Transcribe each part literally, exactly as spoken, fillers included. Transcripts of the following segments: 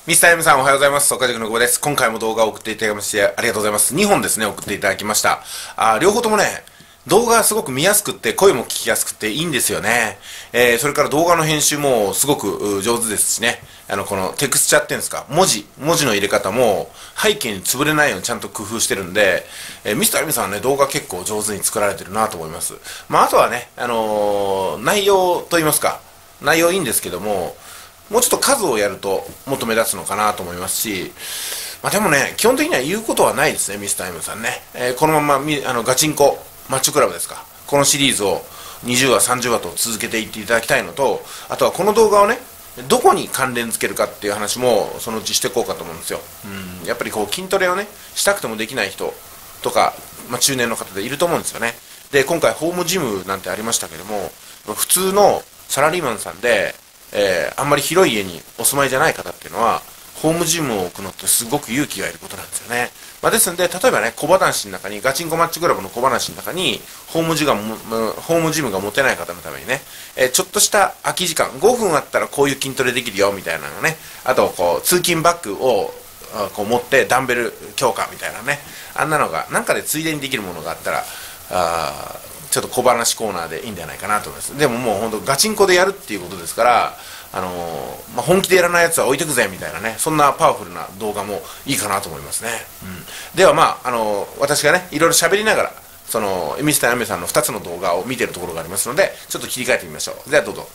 ミスター M さんおはようございます。岡塾の久保です。今回も動画を送っていただきましてありがとうございます。にほんですね、送っていただきました。あ両方ともね、動画がすごく見やすくって、声も聞きやすくていいんですよね。えー、それから動画の編集もすごく上手ですしね。あの、このテクスチャっていうんですか、文字、文字の入れ方も背景に潰れないようにちゃんと工夫してるんで、えー、ミスター M さんはね、動画結構上手に作られてるなと思います。まあ、あとはね、あのー、内容といいますか、内容いいんですけども、もうちょっと数をやるともっと目立つのかなと思いますし、まあ、でもね、基本的には言うことはないですね、ミスター M さんね。えー、このままみあのガチンコマッチョクラブですか、このシリーズをにじゅうわさんじゅうわと続けていっていただきたいのと、あとはこの動画をね、どこに関連付けるかっていう話もそのうちしていこうかと思うんですよ。うん、やっぱりこう筋トレをねしたくてもできない人とか、まあ、中年の方でいると思うんですよね。で、今回ホームジムなんてありましたけども、普通のサラリーマンさんで、えー、あんまり広い家にお住まいじゃない方っていうのはホームジムを置くのってすごく勇気がいることなんですよね。まあ、ですんで、例えばね、小話の中に、ガチンコマッチクラブの小話の中に、ホームジムがも、ホームジムが持てない方のためにね、えー、ちょっとした空き時間、ごふんあったらこういう筋トレできるよ、みたいなのね、あと、こう、通勤バッグを、こう持ってダンベル強化みたいなね、あんなのが、なんかでついでにできるものがあったら、あちょっと小話コーナーでいいんじゃないかなと思います。でももう本当ガチンコでやるっていうことですから、あのーまあ、本気でやらないやつは置いてくぜみたいなね、そんなパワフルな動画もいいかなと思いますね。うん、ではまあ、あのー、私がねいろいろ喋りながらそのミスター M さんのふたつの動画を見てるところがありますので、ちょっと切り替えてみましょう。ではどうぞ。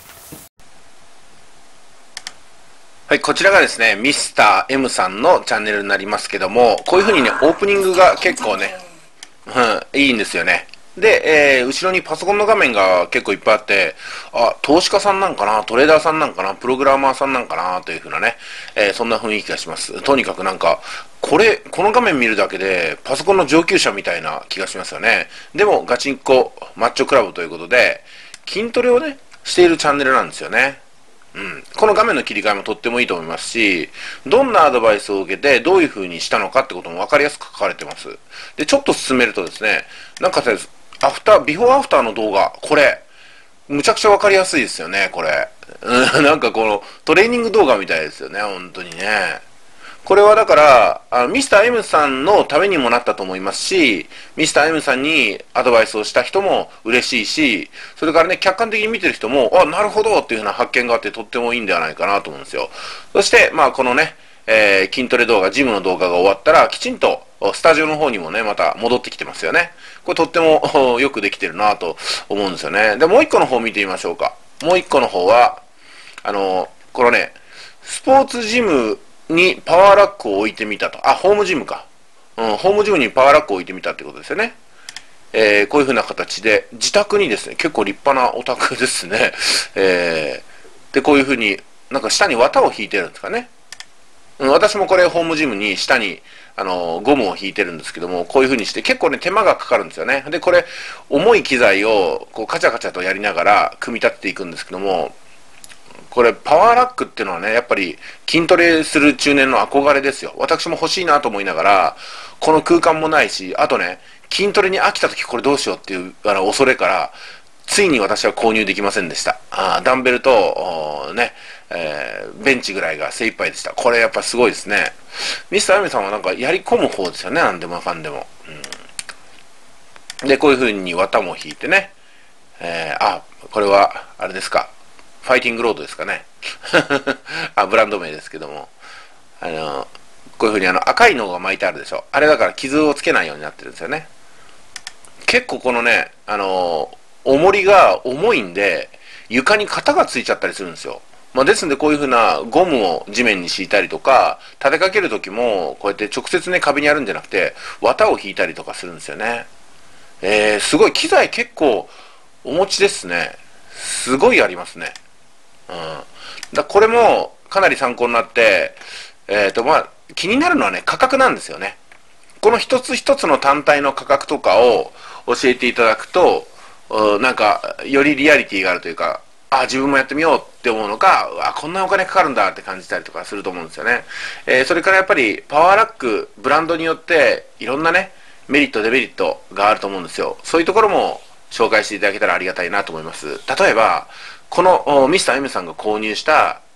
はい、こちらがですねミスター M さんのチャンネルになりますけども、こういう風にねオープニングが結構ね、うん、いいんですよね。で、えー、後ろにパソコンの画面が結構いっぱいあって、あ、投資家さんなんかな、トレーダーさんなんかな、プログラマーさんなんかな、という風なね、えー、そんな雰囲気がします。とにかくなんか、これ、この画面見るだけで、パソコンの上級者みたいな気がしますよね。でも、ガチンコ、マッチョクラブということで、筋トレをね、しているチャンネルなんですよね。うん、この画面の切り替えもとってもいいと思いますし、どんなアドバイスを受けてどういう風にしたのかってことも分かりやすく書かれてます。で、ちょっと進めるとですね、なんかアフター、ビフォーアフターの動画、これ、むちゃくちゃ分かりやすいですよね、これ。うん、なんかこのトレーニング動画みたいですよね、本当にね。これはだから、あのミスター M さんのためにもなったと思いますし、ミスター M さんにアドバイスをした人も嬉しいし、それからね、客観的に見てる人も、あ、なるほどっていうふうな発見があってとってもいいんではないかなと思うんですよ。そして、まあこのね、えー、筋トレ動画、ジムの動画が終わったら、きちんとスタジオの方にもね、また戻ってきてますよね。これとってもよくできてるなと思うんですよね。で、もう一個の方見てみましょうか。もう一個の方は、あの、このね、スポーツジムにパワーラックを置いてみたと。あ、ホームジムか。うん、ホームジムにパワーラックを置いてみたってことですよね。えー、こういう風な形で、自宅にですね、結構立派なお宅ですね。えー、で、こういう風に、なんか下に綿を引いてるんですかね。うん、私もこれホームジムに下に、あの、ゴムを引いてるんですけども、こういう風にして結構ね、手間がかかるんですよね。で、これ、重い機材を、こう、カチャカチャとやりながら、組み立てていくんですけども、これパワーラックっていうのはね、やっぱり筋トレする中年の憧れですよ。私も欲しいなと思いながら、この空間もないし、あとね、筋トレに飽きた時これどうしようっていうあの恐れから、ついに私は購入できませんでした。あダンベルと、ね、えー、ベンチぐらいが精一杯でした。これやっぱすごいですね。ミスター M さんはなんかやり込む方ですよね、なんでもかんでも。うん、で、こういう風に綿も引いてね、えー、あ、これは、あれですか。ファイティングロードですかね。あ、ブランド名ですけども。あの、こういう風にあの赤いのが巻いてあるでしょ。あれだから傷をつけないようになってるんですよね。結構このね、あの、重りが重いんで、床に型がついちゃったりするんですよ。まあ、ですんでこういう風なゴムを地面に敷いたりとか、立てかける時も、こうやって直接ね、壁にやるんじゃなくて、綿を引いたりとかするんですよね。えー、すごい、機材結構お持ちですね。すごいありますね。うん、だこれもかなり参考になって、えーとまあ、気になるのはね価格なんですよね。この一つ一つの単体の価格とかを教えていただくと、なんかよりリアリティがあるというか、あ自分もやってみようって思うのか、あこんなお金かかるんだって感じたりとかすると思うんですよね。えー、それからやっぱりパワーラックブランドによっていろんなねメリットデメリットがあると思うんですよ。そういうところも紹介していただけたらありがたいなと思います。例えばこのミスター M さんが購入した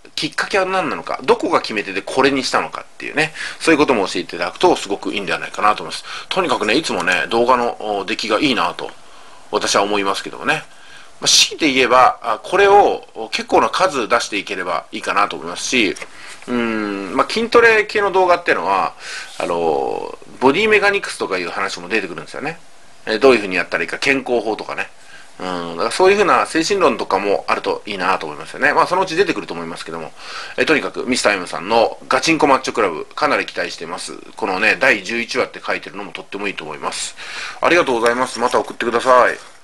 きっかけは何なのか、どこが決め手でこれにしたのかっていうね、そういうことも教えていただくとすごくいいんではないかなと思います。とにかくね、いつもね、動画の出来がいいなと、私は思いますけどもね。まあ、強いて言えば、これを結構な数出していければいいかなと思いますし、うーん、まあ、筋トレ系の動画っていうのは、あの、ボディメカニクスとかいう話も出てくるんですよね。えどういうふうにやったらいいか、健康法とかね。うん、だからそういうふうな精神論とかもあるといいなと思いますよね。まあそのうち出てくると思いますけども。えとにかくミスター M さんのガチンコマッチョクラブ、かなり期待しています。このね、だいじゅういちわって書いてるのもとってもいいと思います。ありがとうございます。また送ってください。